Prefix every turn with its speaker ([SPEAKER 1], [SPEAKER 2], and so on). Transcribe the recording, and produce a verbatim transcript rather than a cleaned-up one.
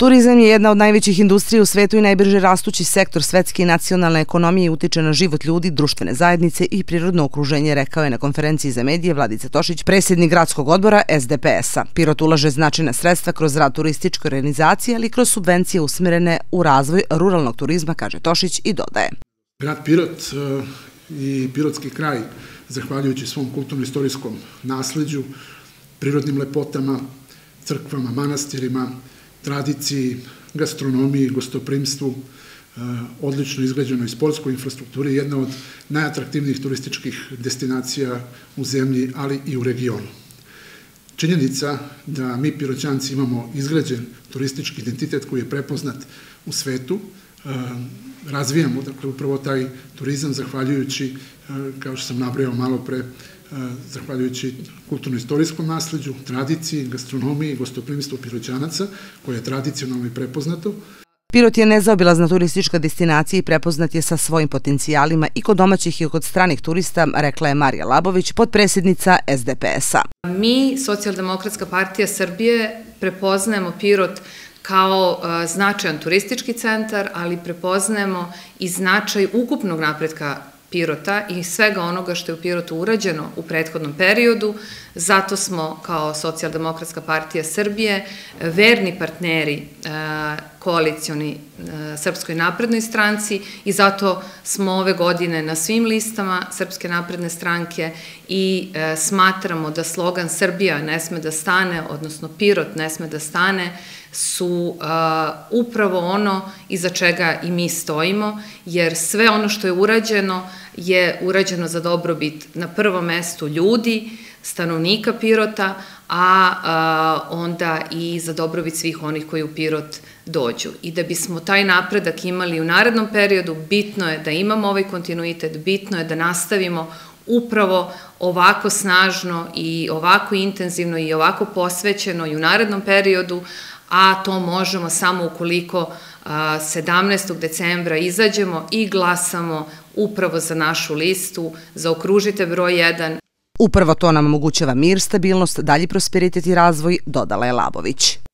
[SPEAKER 1] Turizam je jedna od najvećih industrija u svetu i najbrže rastući sektor svetske i nacionalne ekonomije i utiče na život ljudi, društvene zajednice i prirodno okruženje, rekao je na konferenciji za medije Vladica Tošić, predsjednik gradskog odbora S D P S-a. Pirot ulaže značajna sredstva kroz rad turističke organizacije, ali i kroz subvencije usmerene u razvoj ruralnog turizma, kaže Tošić i dodaje.
[SPEAKER 2] Grad Pirot i pirotski kraj, zahvaljujući svom kulturno-istorijskom nasleđu, prirodnim lepotama, crkvama, manastirima, tradiciji, gastronomiji, gostoprimstvu, odlično izgrađenoj sportskoj infrastrukturi, jedna od najatraktivnijih turističkih destinacija u zemlji, ali i u regionu. Činjenica da mi Piroćanci imamo izgrađen turistički identitet koji je prepoznat u svetu, razvijamo dakle upravo taj turizam zahvaljujući, kao što sam nabrojao malo pre, zahvaljujući kulturno-istorijskom nasleđu, tradiciji, gastronomiji, gostoprimstvu Piroćanaca, koje je tradicionalno i prepoznato.
[SPEAKER 1] Pirot je nezaobilazna turistička destinacija i prepoznat je sa svojim potencijalima i kod domaćih i kod stranih turista, rekla je Marija Labović, potpredsjednica S D P S-a.
[SPEAKER 3] Mi, Socijaldemokratska partija Srbije, prepoznajemo Pirot kao značajan turistički centar, ali prepoznajemo i značaj ukupnog napretka Pirota i svega onoga što je u Pirotu urađeno u prethodnom periodu. Zato smo kao Socijaldemokratska partija Srbije verni partneri koalicioni Srpskoj naprednoj stranci i zato smo ove godine na svim listama Srpske napredne stranke i smatramo da slogan Srbija ne sme da stane, odnosno Pirot ne sme da stane, su upravo ono iza čega i mi stojimo, jer sve ono što je urađeno je urađeno za dobrobit na prvom mestu ljudi, stanovnika Pirota, a onda i za dobrobit svih onih koji u Pirot dođu. I da bismo taj napredak imali u narednom periodu, bitno je da imamo ovaj kontinuitet, bitno je da nastavimo upravo ovako snažno i ovako intenzivno i ovako posvećeno i u narednom periodu, a to možemo samo ukoliko sedamnaestog decembra izađemo i glasamo upravo za našu listu, zaokružite broj jedan.
[SPEAKER 1] Upravo to nam omogućava mir, stabilnost, dalji prosperitet i razvoj, dodala je Labović.